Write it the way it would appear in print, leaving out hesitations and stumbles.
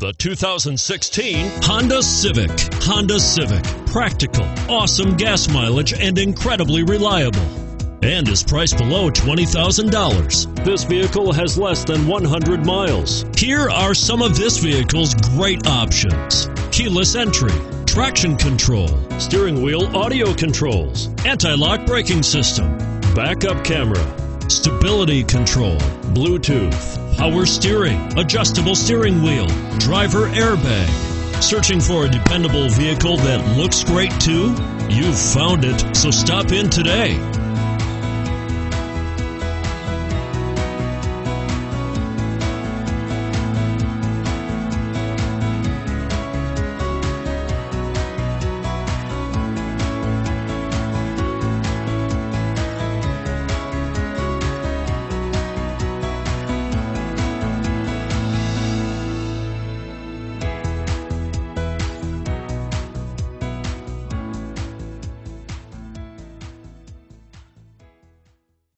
The 2016 Honda Civic. Honda Civic. Practical, awesome gas mileage, and incredibly reliable. And is priced below $20,000. This vehicle has less than 100 miles. Here are some of this vehicle's great options: keyless entry, traction control, steering wheel audio controls, anti-lock braking system, backup camera, stability control, Bluetooth, power steering, adjustable steering wheel, driver airbag. Searching for a dependable vehicle that looks great too? You've found it, so stop in today.